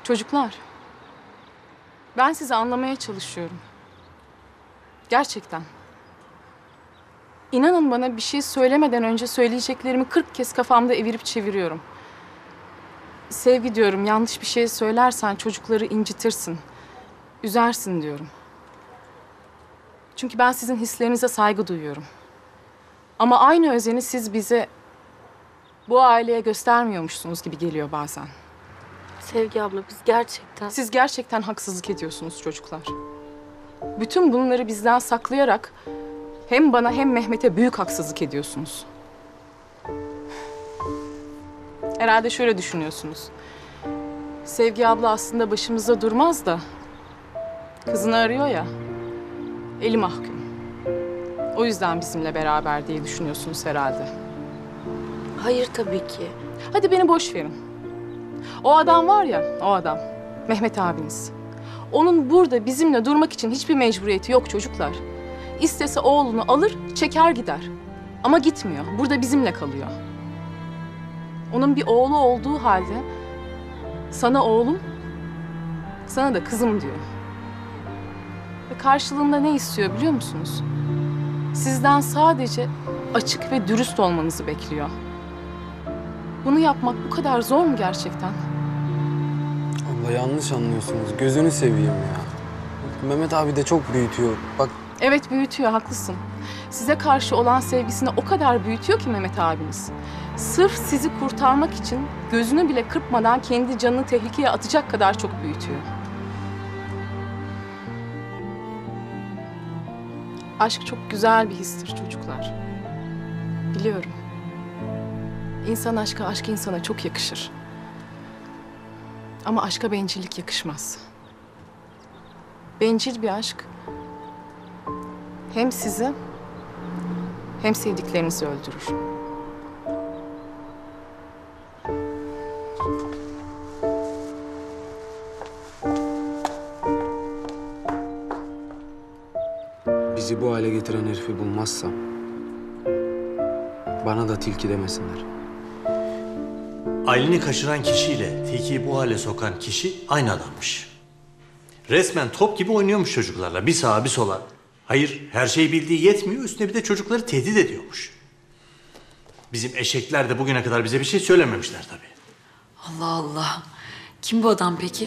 Çocuklar, ben sizi anlamaya çalışıyorum. Gerçekten. İnanın bana bir şey söylemeden önce söyleyeceklerimi 40 kez kafamda evirip çeviriyorum. Sevgi diyorum, yanlış bir şey söylersen çocukları incitirsin, üzersin diyorum. Çünkü ben sizin hislerinize saygı duyuyorum. Ama aynı özeni siz bize, bu aileye göstermiyormuşsunuz gibi geliyor bazen. Sevgi abla biz gerçekten... Siz gerçekten haksızlık ediyorsunuz çocuklar. Bütün bunları bizden saklayarak hem bana hem Mehmet'e büyük haksızlık ediyorsunuz. Herhalde şöyle düşünüyorsunuz. Sevgi abla aslında başımızda durmaz da kızını arıyor ya, eli mahkum. O yüzden bizimle beraber diye düşünüyorsunuz herhalde. Hayır tabii ki. Hadi beni boş verin. O adam var ya, o adam, Mehmet abiniz. Onun burada bizimle durmak için hiçbir mecburiyeti yok çocuklar. İstese oğlunu alır, çeker gider. Ama gitmiyor, burada bizimle kalıyor. Onun bir oğlu olduğu halde sana oğlum, sana da kızım diyor. Ve karşılığında ne istiyor biliyor musunuz? Sizden sadece açık ve dürüst olmanızı bekliyor. Bunu yapmak bu kadar zor mu gerçekten? Abla yanlış anlıyorsunuz. Gözünü seveyim ya. Mehmet abi de çok büyütüyor. Bak. Evet büyütüyor, haklısın. Size karşı olan sevgisini o kadar büyütüyor ki Mehmet abiniz. Sırf sizi kurtarmak için gözünü bile kırpmadan kendi canını tehlikeye atacak kadar çok büyütüyor. Aşk çok güzel bir histir çocuklar. Biliyorum. İnsan aşka, aşk insana çok yakışır. Ama aşka bencillik yakışmaz. Bencil bir aşk hem sizi hem sevdiklerinizi öldürür. Bizi bu hale getiren herifi bulmazsam bana da tilki demesinler. Aylin'i kaçıran kişiyle Tilki'yi bu hale sokan kişi aynı adammış. Resmen top gibi oynuyormuş çocuklarla. Bir sağa bir sola. Hayır, her şeyi bildiği yetmiyor. Üstüne bir de çocukları tehdit ediyormuş. Bizim eşekler de bugüne kadar bize bir şey söylememişler tabii. Allah Allah. Kim bu adam peki?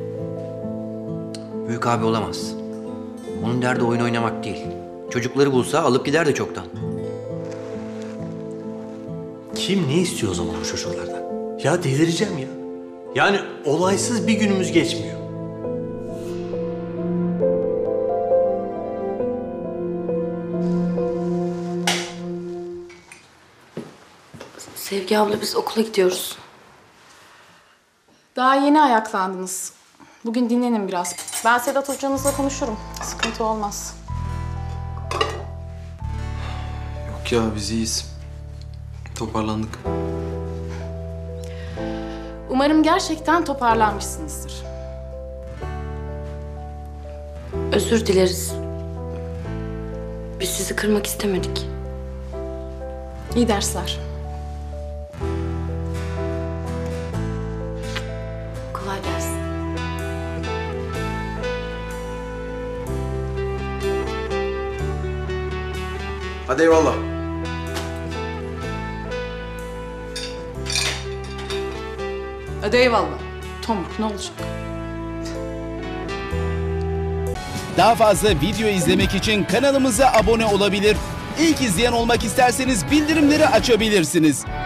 Büyük abi olamaz. Onun derdi oyun oynamak değil. Çocukları bulsa alıp gider de çoktan. Kim ne istiyor o zaman o çocuklardan? Ya delireceğim ya. Yani olaysız bir günümüz geçmiyor. Sevgi abla biz okula gidiyoruz. Daha yeni ayaklandınız. Bugün dinlenin biraz. Ben Sedat hocanızla konuşurum. Sıkıntı olmaz. Yok ya biz iyiyiz. Toparlandık. Umarım gerçekten toparlanmışsınızdır. Özür dileriz. Biz sizi kırmak istemedik. İyi dersler. Kolay gelsin. Hadi eyvallah. Hadi eyvallah. Tomruk ne olacak? Daha fazla video izlemek için kanalımıza abone olabilir. İlk izleyen olmak isterseniz bildirimleri açabilirsiniz.